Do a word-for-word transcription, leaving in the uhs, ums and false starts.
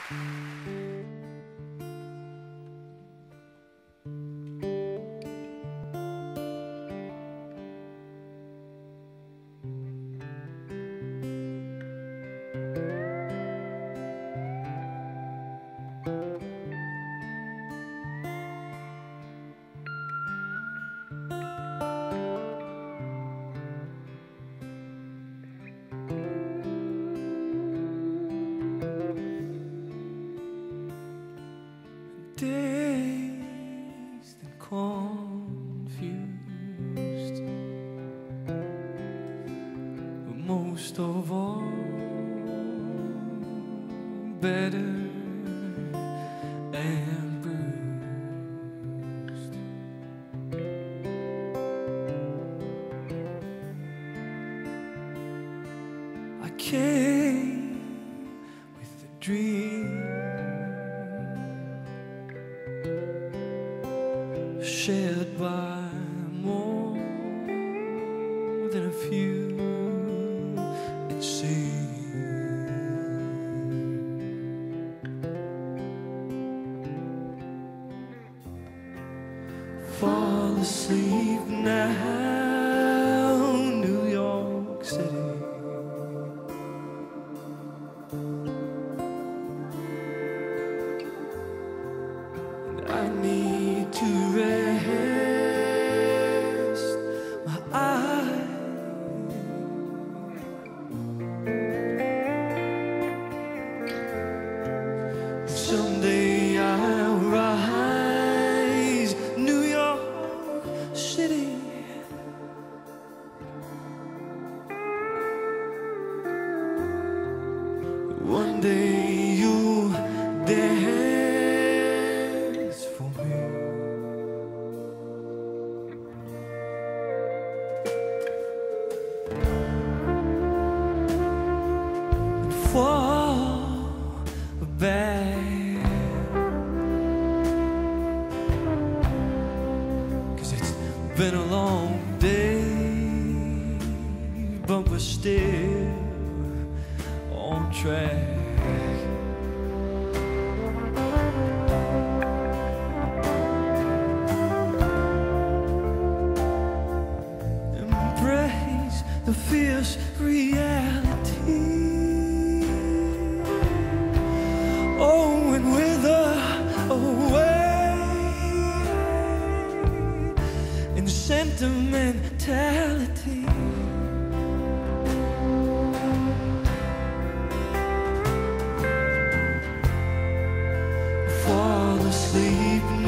Dazed and confused, but most of all, battered and bruised. I came with a dream, shared by more than a few, it seems. Fall asleep now, New York City. And I need to rest my eyes. Someday I'll rise, New York City. One day you'll dance for me. Fall back, 'cause it's been a long day, but we're still on track. Embrace the fierce reality. Oh, and wither away in sentimentality. Fall asleep